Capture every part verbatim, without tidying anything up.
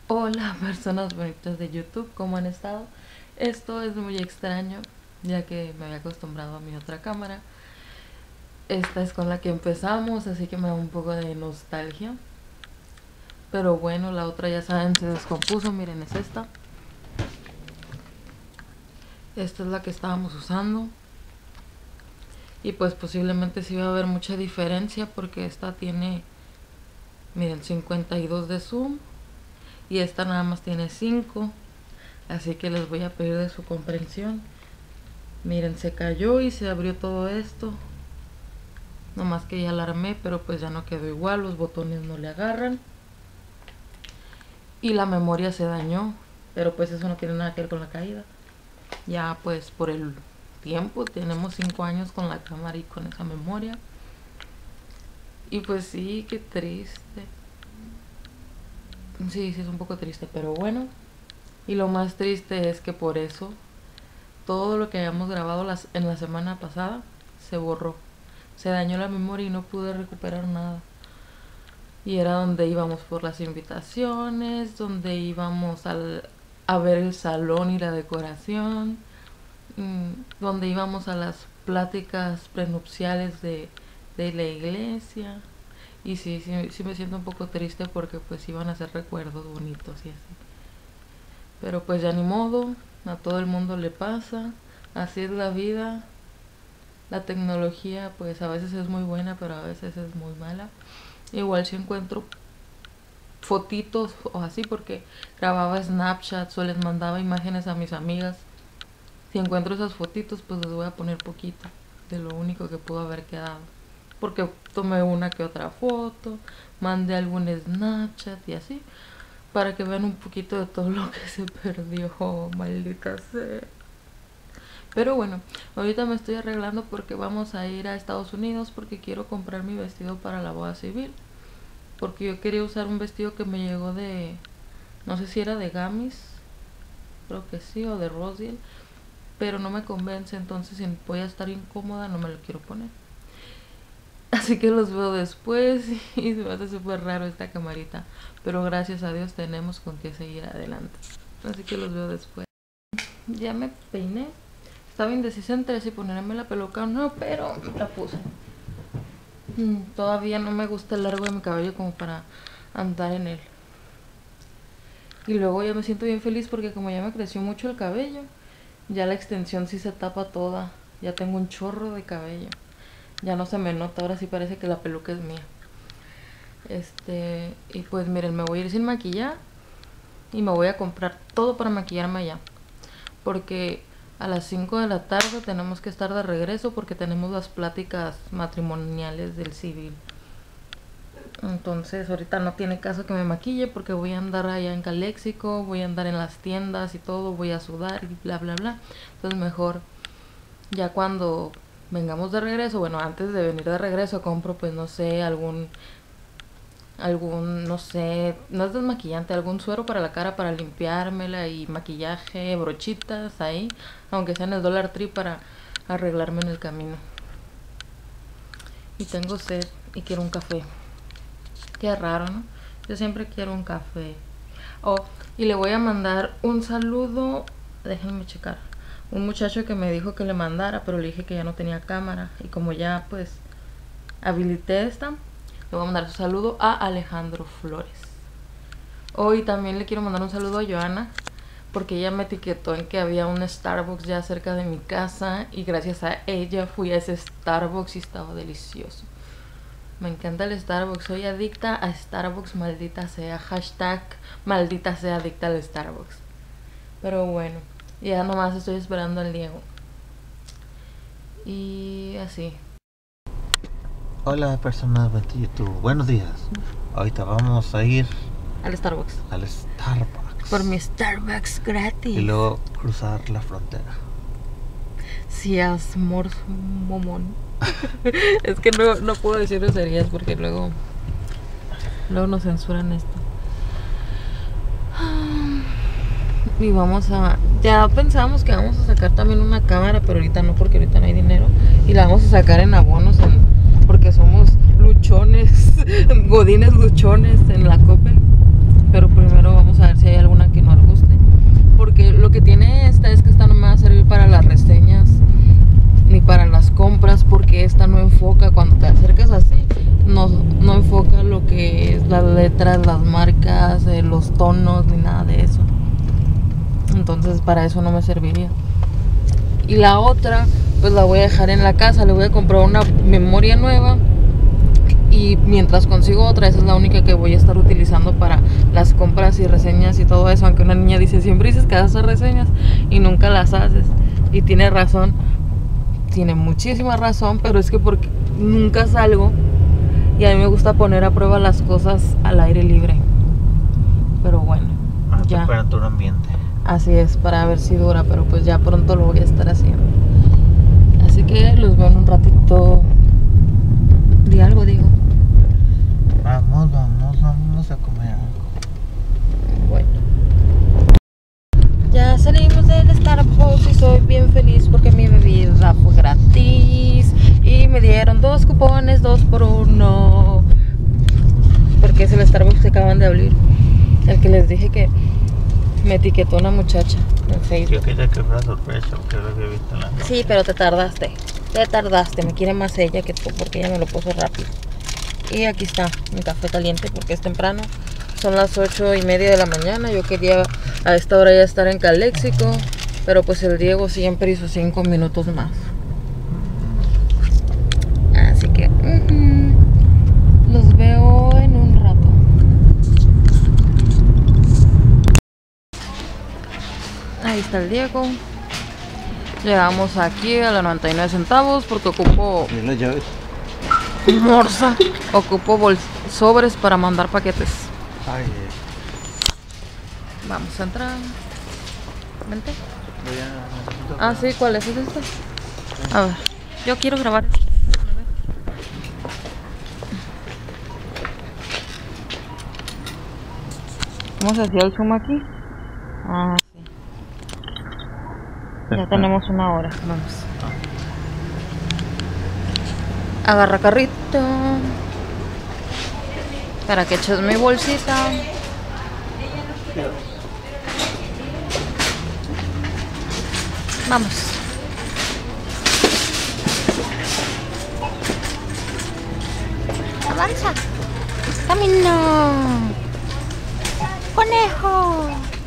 Hola personas bonitas de YouTube, ¿cómo han estado? Esto es muy extraño, ya que me había acostumbrado a mi otra cámara. Esta es con la que empezamos, así que me da un poco de nostalgia. Pero bueno, la otra ya saben, se descompuso, miren, es esta. Esta es la que estábamos usando. Y pues posiblemente sí va a haber mucha diferencia porque esta tiene, miren, cincuenta y dos de zoom. Y esta nada más tiene cinco, así que les voy a pedir de su comprensión. Miren, se cayó y se abrió todo esto, nomás que ya la armé, pero pues ya no quedó igual, los botones no le agarran y la memoria se dañó, pero pues eso no tiene nada que ver con la caída. Ya pues por el tiempo, tenemos cinco años con la cámara y con esa memoria, y pues sí, qué triste. Sí, sí es un poco triste, pero bueno. Y lo más triste es que por eso todo lo que habíamos grabado las, en la semana pasada se borró. Se dañó la memoria y no pude recuperar nada. Y era donde íbamos por las invitaciones, donde íbamos al, a ver el salón y la decoración, mmm, donde íbamos a las pláticas prenupciales de, de la iglesia. Y sí, sí, sí me siento un poco triste porque pues iban a ser recuerdos bonitos y así. Pero pues ya ni modo, a todo el mundo le pasa, así es la vida. La tecnología pues a veces es muy buena, pero a veces es muy mala. Igual si encuentro fotitos o así, porque grababa Snapchat o les mandaba imágenes a mis amigas. Si encuentro esas fotitos pues les voy a poner poquito de lo único que pudo haber quedado, porque tomé una que otra foto, mandé algún Snapchat y así, para que vean un poquito de todo lo que se perdió, oh, maldita sea. Pero bueno, ahorita me estoy arreglando porque vamos a ir a Estados Unidos, porque quiero comprar mi vestido para la boda civil, porque yo quería usar un vestido que me llegó de, no sé si era de Gamis, creo que sí, o de Rosdiel, pero no me convence, entonces si voy a estar incómoda no me lo quiero poner. Así que los veo después y se me hace súper raro esta camarita, pero gracias a Dios tenemos con qué seguir adelante. Así que los veo después. Ya me peiné. Estaba indecisa entre si ponerme la peluca o no, pero la puse. Mm, todavía no me gusta el largo de mi cabello como para andar en él. Y luego ya me siento bien feliz porque como ya me creció mucho el cabello, ya la extensión sí se tapa toda. Ya tengo un chorro de cabello. Ya no se me nota, ahora sí parece que la peluca es mía. Este, y pues miren, me voy a ir sin maquillar y me voy a comprar todo para maquillarme allá, porque a las cinco de la tarde tenemos que estar de regreso porque tenemos las pláticas matrimoniales del civil. Entonces ahorita no tiene caso que me maquille porque voy a andar allá en Calexico, voy a andar en las tiendas y todo, voy a sudar y bla bla bla. Entonces mejor ya cuando vengamos de regreso, bueno, antes de venir de regreso compro pues no sé, algún algún, no sé, no es desmaquillante, algún suero para la cara para limpiármela y maquillaje, brochitas ahí, aunque sea en el Dollar Tree, para arreglarme en el camino. Y tengo sed y quiero un café. Qué raro, ¿no? Yo siempre quiero un café. Oh, y le voy a mandar un saludo, déjenme checar, un muchacho que me dijo que le mandara, pero le dije que ya no tenía cámara, y como ya pues habilité esta, le voy a mandar su saludo a Alejandro Flores. Hoy también le quiero mandar un saludo a Joana, porque ella me etiquetó en que había un Starbucks ya cerca de mi casa, y gracias a ella fui a ese Starbucks y estaba delicioso. Me encanta el Starbucks, soy adicta a Starbucks, maldita sea, hashtag maldita sea adicta al Starbucks. Pero bueno, ya nomás estoy esperando al Diego. Y así. Hola personas de YouTube, buenos días. Ahorita vamos a ir al Starbucks. Al Starbucks. Por mi Starbucks gratis. Y luego cruzar la frontera. Si es mor momón. Es que no, no puedo decir groserías porque luego Luego nos censuran esto. Y vamos a... Ya pensábamos que vamos a sacar también una cámara, pero ahorita no, porque ahorita no hay dinero. Y la vamos a sacar en abonos, en, porque somos luchones, godines luchones en la Coppel. Pero primero vamos a ver si las letras, las marcas, eh, los tonos, ni nada de eso. Entonces para eso no me serviría. Y la otra, pues la voy a dejar en la casa. Le voy a comprar una memoria nueva. Y mientras consigo otra, esa es la única que voy a estar utilizando para las compras y reseñas y todo eso. Aunque una niña dice, siempre dices que haces reseñas y nunca las haces. Y tiene razón, tiene muchísima razón, pero es que porque nunca salgo y a mí me gusta poner a prueba las cosas al aire libre. Pero bueno, a ya. Temperatura ambiente. Así es, para ver si dura, pero pues ya pronto lo voy a estar haciendo. Así que los veo en un ratito. Di algo, digo. Vamos, vamos, vamos a comer algo. Bueno. Ya salimos del Starbucks y soy bien feliz porque mi bebida fue gratis. Y me dieron dos cupones, dos por uno. Porque es el Starbucks que acaban de abrir. El que les dije que me etiquetó una muchacha en Facebook. Yo quería que fuera sorpresa porque lo había visto en la noche. Sí, pero te tardaste. Te tardaste. Me quiere más ella que tú porque ella me lo puso rápido. Y aquí está mi café caliente porque es temprano. Son las ocho y media de la mañana. Yo quería a esta hora ya estar en Caléxico, pero pues el Diego siempre hizo cinco minutos más. Así que uh-huh, los veo en un rato. Ahí está el Diego. Llegamos aquí a la noventa y nueve centavos porque ocupo... ¿Y las llaves? Morsa. Ocupo bols sobres para mandar paquetes. Ay, eh. Vamos a entrar. Vente. Voy a... necesito- Ah, sí, ¿cuál es? ¿Es esta? A ver, yo quiero grabar. ¿Cómo se hacía el zoom aquí? Ah, sí. Ya tenemos una hora. Vamos. Agarra carrito. Para que eches mi bolsita. Vamos. Avanza. Camino. Conejo.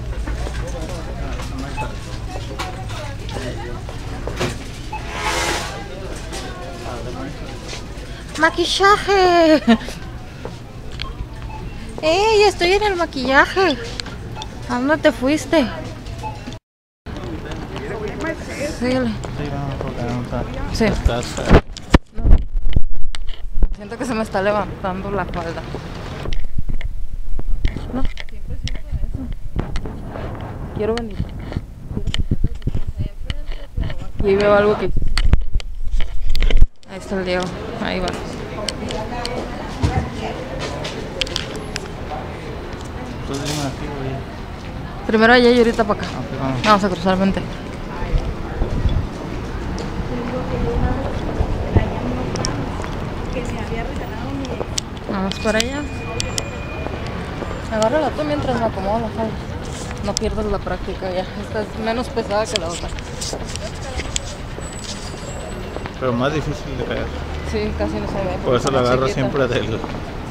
Maquillaje. ¡Ey! Estoy en el maquillaje. ¿A dónde te fuiste? Síguele. Sí, vamos a preguntar. Sí. Estás, No. Siento que se me está levantando la falda. No, siempre siento eso. Quiero venir. Aquí veo algo que... Ahí está el Diego. Ahí va. Tú dime aquí, güey. Primero allá y ahorita para acá. Ok, vamos. Vamos a cruzar, vente. Vamos para allá. Agárrala tú mientras me acomodo la falda. No pierdas la práctica ya. Esta es menos pesada que la otra. Pero más difícil de caer. Sí, casi no se ve. Por eso está la más agarro chiquita. siempre del... Vamos,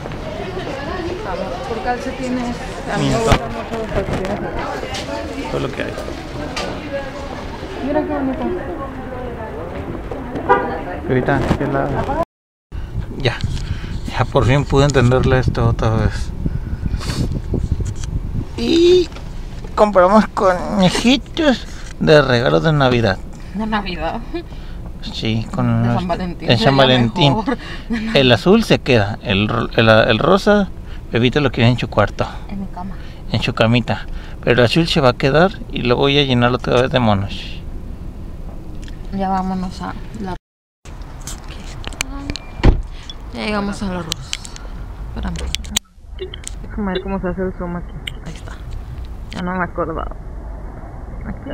por calcetines. A mí me Mira. gustan mucho los calcetines. todo lo que hay. Mira qué bonito. Ahorita, ¿qué lado? Ya, ya por fin pude entenderle esto otra vez. Y compramos conejitos de regalos de Navidad. De Navidad. Sí, con De unos- San Valentín. en San sería Valentín. mejor. El azul se queda, el, ro- el, el rosa, Bebito lo quiere en su cuarto, En mi cama. en su camita. Pero el azul se va a quedar y lo voy a llenar otra vez de monos. Ya vámonos a la... Ya llegamos al arroz. Espérame. Déjame ver cómo se hace el zoom aquí. Ahí está. Ya no me acordaba. Aquí.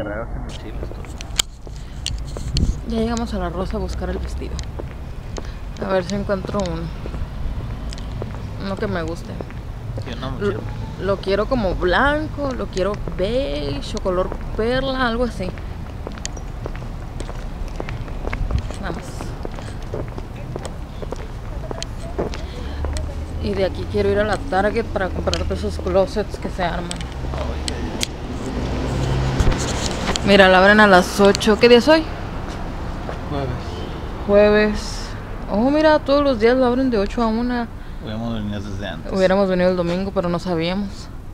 Ya llegamos al arroz a buscar el vestido. A ver si encuentro uno. Uno que me guste. Lo, lo quiero como blanco, lo quiero beige o color perla, algo así. Vamos. Y de aquí quiero ir a la Target para comprar todos esos closets que se arman. Mira, la abren a las ocho. ¿Qué día es hoy? Jueves. Jueves. Oh, mira, todos los días lo abren de ocho a una. Hubiéramos venido desde antes. Hubiéramos venido el domingo, pero no sabíamos.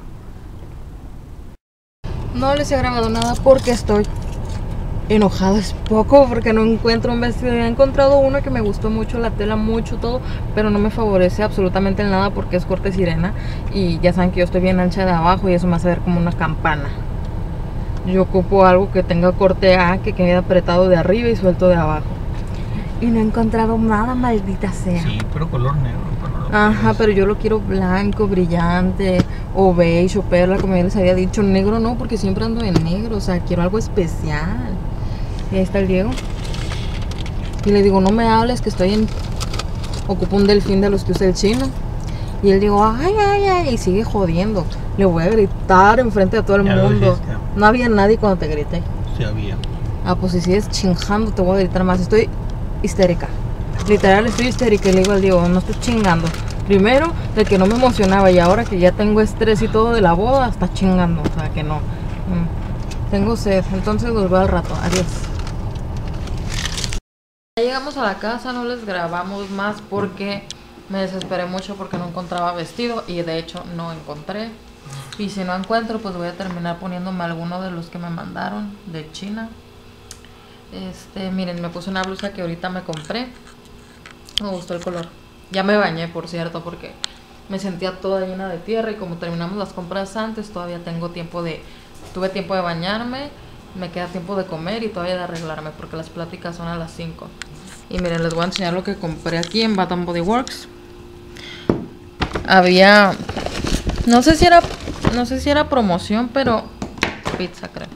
No les he grabado nada porque estoy enojada, es poco, porque no encuentro un vestido. He encontrado uno que me gustó mucho, la tela mucho, todo, pero no me favorece absolutamente en nada porque es corte sirena. Y ya saben que yo estoy bien ancha de abajo y eso me hace ver como una campana. Yo ocupo algo que tenga corte A, que quede apretado de arriba y suelto de abajo. Y no he encontrado nada, maldita sea. Sí, pero color negro. Ajá, pero yo lo quiero blanco, brillante, o beige, o perla, como ya les había dicho. Negro no, porque siempre ando en negro, o sea, quiero algo especial. Y ahí está el Diego. Y le digo, no me hables, que estoy en... Ocupo un delfín de los que usa el chino. Y él digo, ay, ay, ay, y sigue jodiendo. Le voy a gritar enfrente de todo el Ya lo mundo. dijiste. No había nadie cuando te grité. Sí había. Ah, pues si sigues chingando te voy a gritar más. Estoy histérica. Literal estoy histérica y le digo al Diego, no estoy chingando. Primero, de que no me emocionaba y ahora que ya tengo estrés y todo de la boda, está chingando. O sea que no. Mm. Tengo sed, entonces los veo al rato. Adiós. Ya llegamos a la casa, no les grabamos más porque me desesperé mucho porque no encontraba vestido y de hecho no encontré. Y si no encuentro, pues voy a terminar poniéndome alguno de los que me mandaron de China. Este, miren, me puse una blusa que ahorita me compré. Me gustó el color. Ya me bañé, por cierto, porque me sentía toda llena de tierra y como terminamos las compras antes, todavía tengo tiempo de... Tuve tiempo de bañarme, me queda tiempo de comer y todavía de arreglarme porque las pláticas son a las cinco. Y miren, les voy a enseñar lo que compré aquí en Bath and Body Works. Había... No sé si era... No sé si era promoción, pero... Pizza, creo.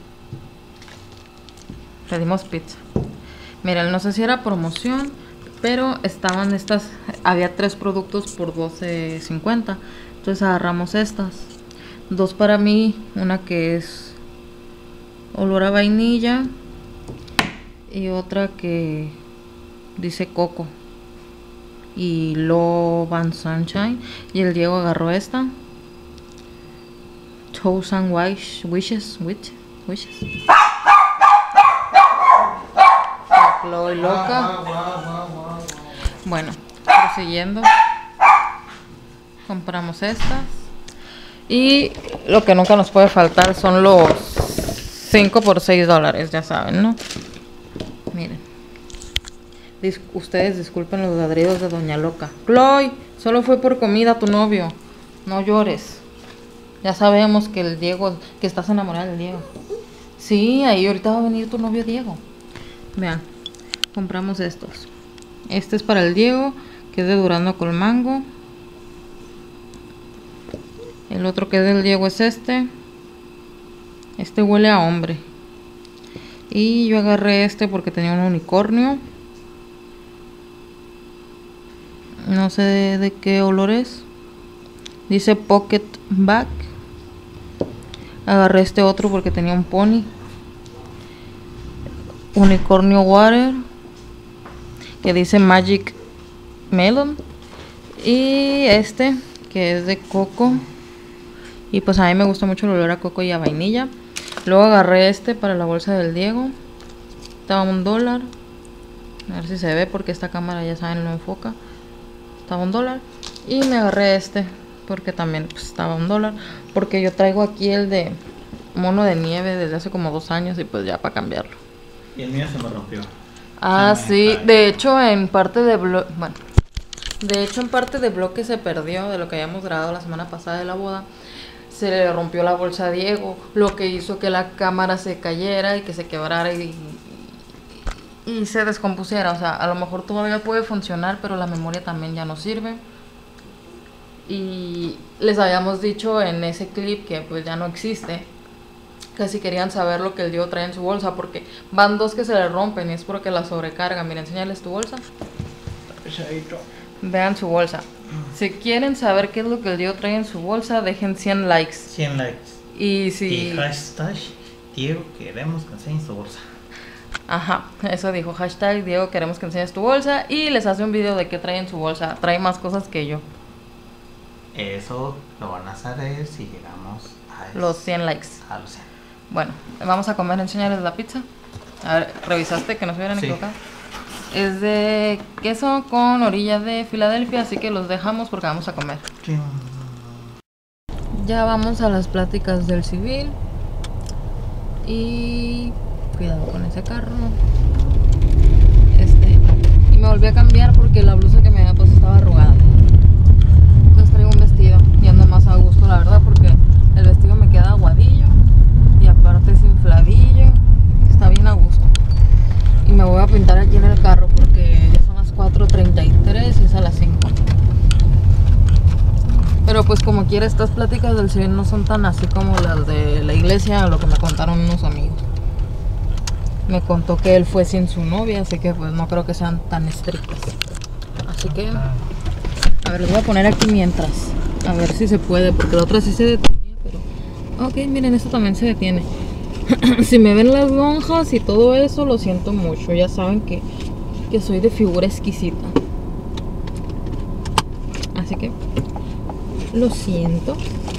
Pedimos pizza. Miren, no sé si era promoción, pero estaban estas... Había tres productos por doce cincuenta. Entonces agarramos estas. Dos para mí, una que es olor a vainilla y otra que dice coco y Love and Sunshine. Y el Diego agarró esta Toast and Wish, Wishes, Wishes, Wishes. La Chloe loca. Bueno, prosiguiendo, compramos estas. Y lo que nunca nos puede faltar son los cinco por seis dólares, ya saben, ¿no? Miren. Dis- ustedes disculpen los ladridos de Doña Loca. Chloe, solo fue por comida tu novio. No llores. Ya sabemos que el Diego, que estás enamorada del Diego. Sí, ahí ahorita va a venir tu novio Diego. Vean, compramos estos. Este es para el Diego, que es de durazno con mango. El otro que es del Diego es este. Este huele a hombre. Y yo agarré este porque tenía un unicornio. No sé de, de qué olor es. Dice Pocket Bag. Agarré este otro porque tenía un pony. Unicornio Water, que dice Magic Melon. Y este, que es de coco. Y pues a mí me gusta mucho el olor a coco y a vainilla. Luego agarré este para la bolsa del Diego. Estaba un dólar. A ver si se ve porque esta cámara ya saben no enfoca. Estaba un dólar. Y me agarré este porque también pues, estaba un dólar. Porque yo traigo aquí el de mono de nieve desde hace como dos años y pues ya para cambiarlo. Y el mío se me rompió. Ah, Se me sí. cae. De hecho en parte de blog... Bueno. De hecho en parte de blog que se perdió de lo que habíamos grabado la semana pasada de la boda. Se le rompió la bolsa a Diego, lo que hizo que la cámara se cayera y que se quebrara y, y, y se descompusiera. O sea, a lo mejor todavía puede funcionar, pero la memoria también ya no sirve. Y les habíamos dicho en ese clip que pues ya no existe, que si querían saber lo que el Diego trae en su bolsa, porque van dos que se le rompen y es porque la sobrecarga. Mira, enséñales tu bolsa. Vean su bolsa. Si quieren saber qué es lo que el Diego trae en su bolsa, dejen cien likes. cien likes. Y si... Y hashtag Diego queremos que enseñe su bolsa. Ajá, eso dijo. Hashtag Diego queremos que enseñes tu bolsa. Y les hace un video de qué trae en su bolsa. Trae más cosas que yo. Eso lo van a saber si llegamos a los cien likes. A los cien. Bueno, vamos a comer, enseñarles la pizza. A ver, ¿revisaste que no se hubieran sí. equivocado? Es de queso con orilla de Filadelfia, así que los dejamos porque vamos a comer. Sí. Ya vamos a las pláticas del civil. Y cuidado con ese carro. Este. Y me volví a cambiar porque la blusa que me había puesto estaba arrugada. Entonces traigo un vestido y ando más a gusto, la verdad, porque el vestido me queda aguadillo y aparte es infladillo. Está bien a gusto. Y me voy a pintar aquí en el carro porque ya son las cuatro treinta y tres y es a las cinco. Pero pues como quiera, estas pláticas del civil no son tan así como las de la iglesia, lo que me contaron unos amigos. Me contó que él fue sin su novia, así que pues no creo que sean tan estrictas. Así que, a ver, les voy a poner aquí mientras, a ver si se puede, porque la otra sí se detenía, pero... Ok, miren, esto también se detiene. Si me ven las lonjas y todo eso, lo siento mucho, ya saben que, que soy de figura exquisita. Así que... lo siento.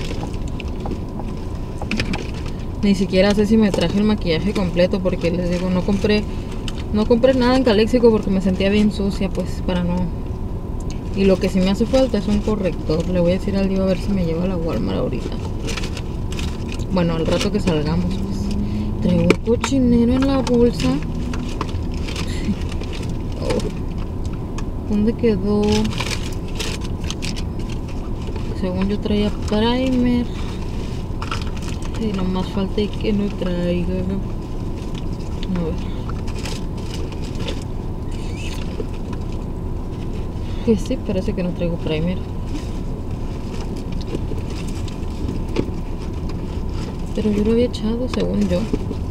Ni siquiera sé si me traje el maquillaje completo porque les digo, no compré no compré nada en Caléxico porque me sentía bien sucia, pues para no. Y lo que sí me hace falta es un corrector. Le voy a decir al Diego a ver si me lleva a la Walmart ahorita. Bueno, al rato que salgamos, pues. Traigo un cochinero en la bolsa. Oh. ¿Dónde quedó? Según yo traía primer. Y nomás falta que no traiga. A ver. Que sí, parece que no traigo primer. Pero yo lo había echado, según yo.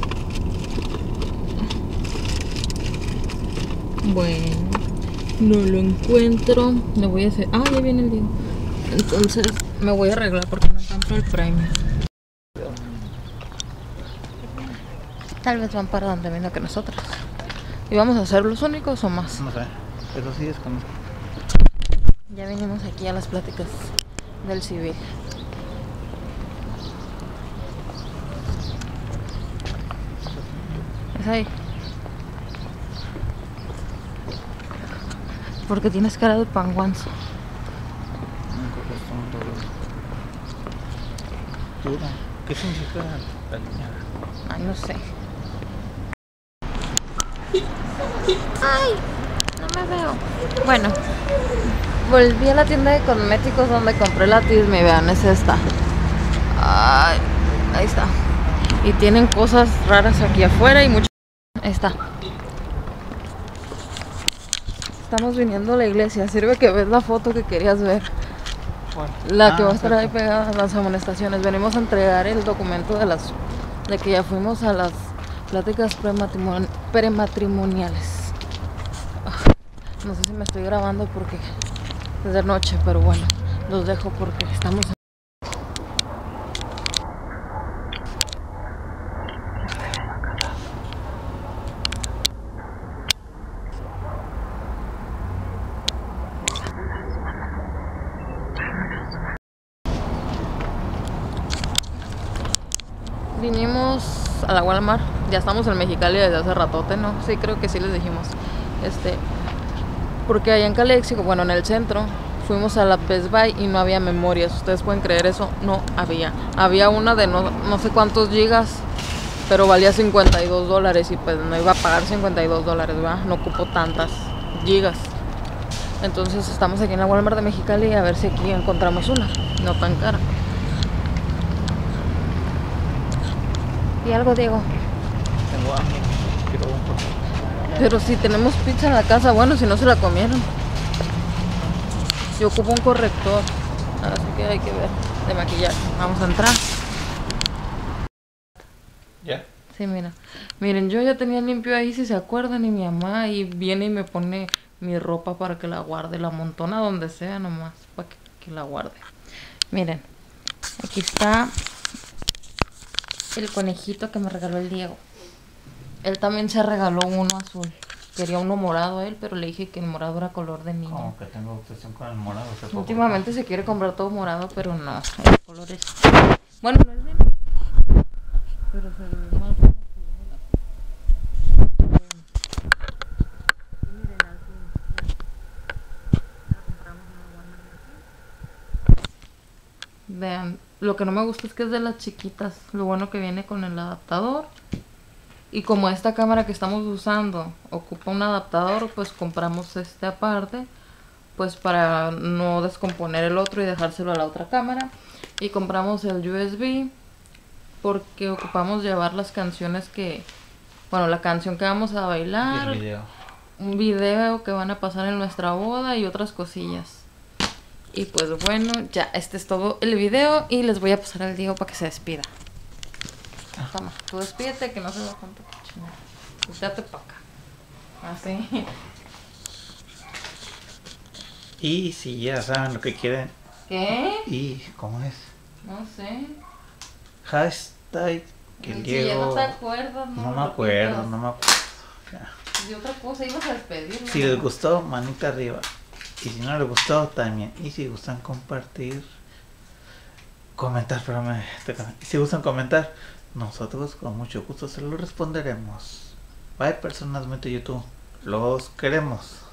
Bueno, no lo encuentro. Le voy a hacer. Ah, ya viene el día. Entonces me voy a arreglar porque no encuentro el primer. Tal vez van para donde menos que nosotros. ¿Y vamos a ser los únicos o más? No sé, pero sí es como... Ya venimos aquí a las pláticas del civil. Es ahí. Porque tienes cara de panguanzo. ¿Qué significa la niña? Ay, no sé. Ay, no me veo. Bueno, volví a la tienda de cosméticos donde compré la Tismi. Vean, es esta. Ay, ahí está. Y tienen cosas raras aquí afuera y mucho. Ahí está. Estamos viniendo a la iglesia. Sirve que ves la foto que querías ver. La que ah, va a estar ahí pegada a las amonestaciones. Venimos a entregar el documento de las de que ya fuimos a las pláticas prematrimon prematrimoniales. No sé si me estoy grabando porque es de noche, pero bueno, los dejo porque estamos en... Vinimos a la Walmart, ya estamos en Mexicali desde hace ratote, ¿no? Sí, creo que sí les dijimos. Este, porque allá en Caléxico, bueno, en el centro, fuimos a la Best Buy y no había memorias. ¿Ustedes pueden creer eso? No había. Había una de no, no sé cuántos gigas, pero valía cincuenta y dos dólares y pues no iba a pagar cincuenta y dos dólares, ¿verdad? No ocupo tantas gigas. Entonces estamos aquí en la Walmart de Mexicali a ver si aquí encontramos una, no tan cara. ¿Y algo, Diego? Tengo hambre. Quiero un poco. Pero si tenemos pizza en la casa, bueno, si no se la comieron. Yo ocupo un corrector, así que hay que ver de maquillaje. Vamos a entrar. ¿Ya? Sí, mira. Miren, yo ya tenía limpio ahí, si se acuerdan, y mi mamá y viene y me pone mi ropa para que la guarde, la amontona donde sea nomás, para que, que la guarde. Miren, aquí está el conejito que me regaló el Diego. Él también se regaló uno azul, quería uno morado él, pero le dije que el morado era color de niña. Como que tengo obsesión con el morado. ¿Se puede Últimamente comprar? se quiere comprar todo morado, pero no, el color es... Bueno, no es de niña, pero se ve más bueno que yo me la- Y miren, así, ya. Ya compramos una Walmart de aquí. Vean, lo que no me gusta es que es de las chiquitas. Lo bueno que viene con el adaptador. Y como esta cámara que estamos usando ocupa un adaptador, pues compramos este aparte, pues para no descomponer el otro y dejárselo a la otra cámara. Y compramos el U S B porque ocupamos llevar las canciones que, bueno, la canción que vamos a Y bailar, el video. un video que van a pasar en nuestra boda y otras cosillas. Y pues bueno, ya este es todo el video y les voy a pasar al Diego para que se despida. Toma, tú despídete que no se va tanto cochinero. Date para acá. Así. Y si ya saben lo que quieren. ¿Qué? Y ¿cómo es? No sé. Hashtag que el Si Diego. ya no te acuerdas, no. No me lo acuerdo, repitas. no me acuerdo. Ya. De otra cosa ibas a despedir. Si les gustó, manita arriba. Y si no les gustó, también. Y si gustan compartir, comentar, pero me... Y si gustan comentar, nosotros con mucho gusto se lo responderemos. Bye, personas de YouTube. Los queremos.